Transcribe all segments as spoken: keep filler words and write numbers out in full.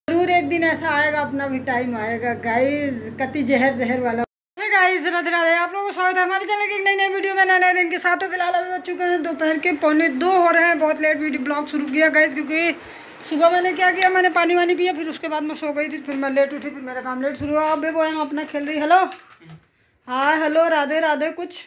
जरूर एक दिन ऐसा आएगा, अपना भी टाइम आएगा गाइस। कति जहर जहर वाला गाइस। राधे राधे, आप लोगों को स्वागत है हमारे चैनल की एक नई नई वीडियो में, नए नए दिन के साथ। तो फिलहाल अभी बच चुके हैं दोपहर के पौने दो हो रहे हैं। बहुत लेट वीडियो ब्लॉग शुरू किया गाइस, क्योंकि सुबह मैंने क्या किया, मैंने पानी वानी पिया, फिर उसके बाद मैं सो गई थी, फिर मैं लेट उठी, फिर मेरा काम लेट शुरू हुआ। अब वो यहाँ अपना खेल रही। हेलो हाँ हेलो राधे राधे कुछ।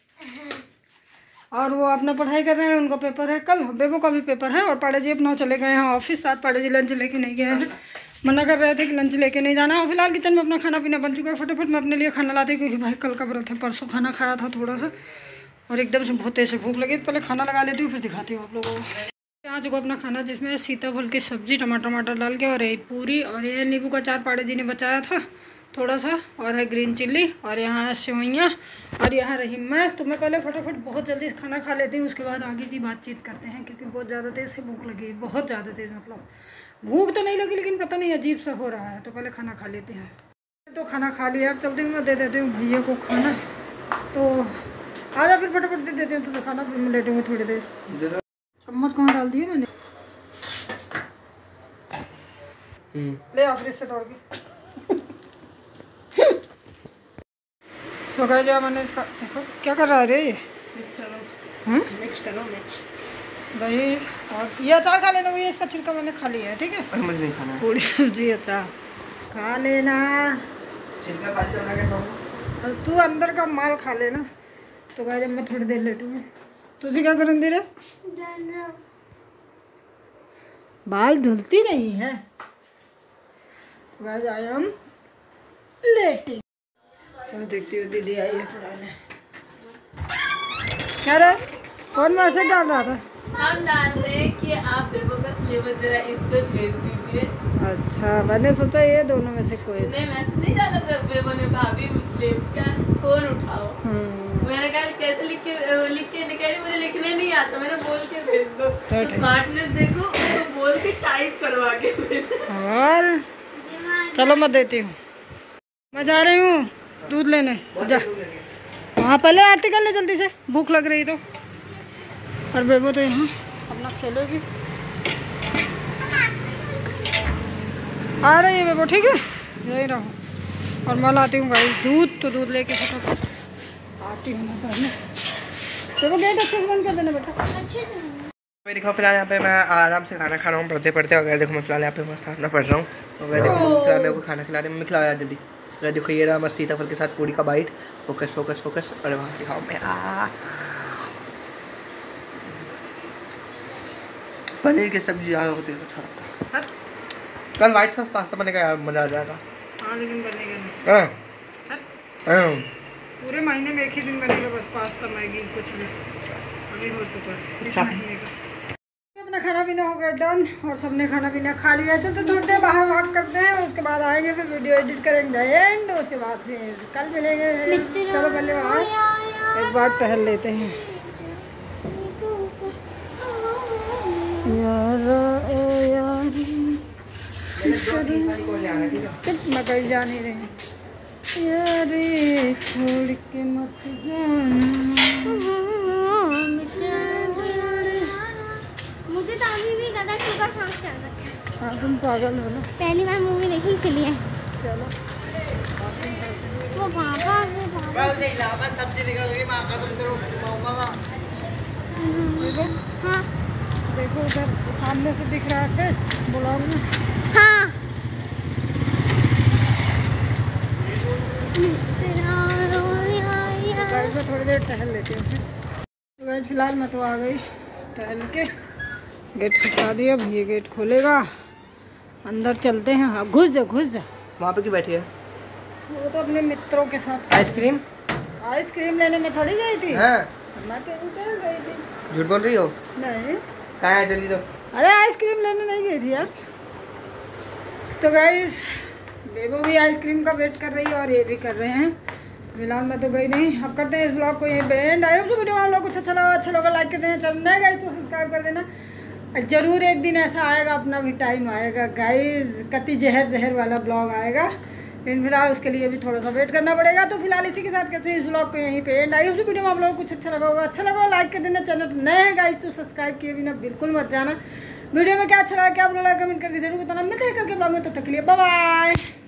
और वो अपना पढ़ाई कर रहे हैं, उनका पेपर है कल, बेबो का भी पेपर है। और पाड़े जी अपना चले गए हैं ऑफिस। साथ पाड़े जी लंच लेके नहीं गए हैं, मना कर रहे थे कि लंच लेके नहीं जाना। और फिलहाल किचन में अपना खाना पीना बन चुका है। फटाफट मैं अपने लिए खाना लाती, क्योंकि भाई कल का व्रत है, परसों खाना खाया था थोड़ा सा, और एकदम से बहुत तेज से भूख लगी। पहले खाना लगा लेती हूँ, फिर दिखाती हूँ आप लोगों को। यहाँ चुका अपना खाना, जिसमें सीताफल की सब्जी, टमाटर टमाटर डाल के, और एक पूरी, और ये नींबू का अचार पाड़े जी ने बचाया था थोड़ा सा, और है ग्रीन चिल्ली, और यहाँ है सेवइयाँ, और यहाँ रही मैं। तो मैं पहले फटाफट बहुत जल्दी खाना खा लेती हूँ, उसके बाद आगे की बातचीत करते हैं, क्योंकि बहुत ज़्यादा तेज़ से भूख लगी, बहुत ज़्यादा तेज़। मतलब भूख तो नहीं लगी, लेकिन पता नहीं अजीब सा हो रहा है। तो पहले खाना खा लेते हैं। तो खाना खा लिया, अब चलते मैं दे देती हूँ भैया को खाना। तो आजा फिर फटाफट दे देती हूँ तुम्हें खाना, फिर मैं लेटूँगी थोड़ी देर। चम्मच कहाँ डाल दिया मैंने, ले आ फ्रिज से तोड़ के। तो कह जा मैंने इसका, देखो क्या कर रहा है रे ये, मिक्स करो मिक्स दही, और ये अचार खा लेना भैया, इसका छिलका मैंने खा लिया है, ठीक है। मुझे नहीं खाना, पूरी सब्जी अचार खा लेना, छिलका खा लेना, और तू अंदर का माल खा लेना। तो कह जब मैं थोड़ी देर लेटूँगी। तुझे क्या करन दे रहे, बाल धुलती नहीं है। तो कह जाए हम लेटी। चलो देखती हूँ, दीदी आई है पुराने। क्या रे, कौन मैसेज डाल रहा था? हम डाल रहे हैं कि आप बेबो का सिलेबस जरा इस पर भेज दीजिए। अच्छा, मैंने सोचा ये दोनों में से कोई नहीं, मैसेज नहीं डाला। बेबो ने भाभी सिलेबस का फोन उठाओ। मैंने कहा कैसे लिख के लिख के निकली, मुझे लिखने नहीं आता, मैंने बोल के भेज दो। तो स्मार्टनेस देखो, उसको बोल के टाइप करवा के भेज। और चलो मैं देती हूँ, मैं जा रही हूँ दूध लेने। जा वहाँ पहले आरती कर ले जल्दी से, भूख लग रही तो। और बेबो तो यहाँ अपना खेलेगी। आ रही है बेबो, ठीक है, यही रहो। और मैं लाती हूँ भाई दूध, तो दूध लेके फटाफट आती हूँ मैं पहले। बेबो गेट अच्छे से बंद कर देना बेटा, अच्छे से। देखो फिलहाल यहाँ पे मैं आराम से खाना खा रहा हूँ, पढ़ते पढ़ते। अगर देखो मैं फिलहाल यहाँ पे मस्त अपना पढ़ रहा हूँ, और मैं देखो फिलहाल मेरे को खाना खिला रहे, मम्मी खिलाओ यार जल्दी। अगर देखो ये रहा मस्त सीताफल के साथ पूरी का बाइट। फोकस फोकस फोकस, अरे वहाँ दिखाओ मैं। आ पनीर की सब्जी ज़्यादा होती है, अच्छा लगता है। कल वाइट सॉस पास्ता बनेगा यार, मज़ा आ जाएगा। हाँ लेकिन बनेगा नहीं। हाँ पूरे महीने में एक ही दिन बनेगा बस, पास्ता मैगी कुछ भी। अभी हो चुका है इस महीने का। अपना खाना पीना हो गया डन, और सबने खाना पीना खा लिया। तो थोड़ी देर बाहर वॉक करते हैं, उसके बाद आएंगे, फिर वीडियो एडिट करेंगे एंड उसके बाद फिर कल मिलेंगे। चलो पहले वहाँ एक बार टहल लेते हैं। मैं कहीं जा नहीं रही यारे, छोड़ के मत जाना। मुझे तो अभी भी गदर टू का शौक चल रहा है। हाँ तुम पागल हो ना, पहली बार मूवी देखी इसलिए। चलो वो पापा वो पापा देखो, हाँ देखो उधर सामने से दिख रहा है फेस ब्लॉग में। हाँ गाइस मैं थोड़ी देर टहल लेती हूँ। तो गाइस फिलहाल मैं तो आ गई टहल के, गेट खटका दिया, अब ये गेट खोलेगा, अंदर चलते हैं। हाँ घुस जा घुस जा। वहाँ पे क्यों बैठी है? वो तो अपने मित्रों के साथ आइसक्रीम आइसक्रीम लेने में थोड़ी गई थी। हाँ मैं तो उधर गई थी। झूठ बोल रही हो? नहीं, कहाँ है जल्दी तो। अरे आइसक्रीम लेने नहीं गई थी यार। तो गाइस बेबो भी आइसक्रीम का वेट कर रही है, और ये भी कर रहे हैं। फिलहाल मैं तो गई नहीं। अब करते हैं इस ब्लॉग को यहीं पे एंड। आई होप जो वीडियो आप लोग कुछ अच्छा लगा अच्छा लगा लाइक कर देना, चैनल नए गाइस तो सब्सक्राइब कर देना। जरूर एक दिन ऐसा आएगा, अपना भी टाइम आएगा गाइस, कति जहर जहर वाला ब्लॉग आएगा। लेकिन फिलहाल उसके लिए भी थोड़ा सा वेट करना पड़ेगा। तो फिलहाल इसी के साथ करते हैं इस ब्लॉग को यहीं पे एंड। आई होप वीडियो में आप लोगों को कुछ अच्छा लगा होगा अच्छा लगा लाइक कर देना, चैनल नए हैं गाइस तो सब्सक्राइब किए बिना बिल्कुल मत जाना। वीडियो में क्या अच्छा लगा क्या बुरा लगा कमेंट करके जरूर बताना। मिलते हैं कल के ब्लॉग में, तब तक के लिए बाय बाय।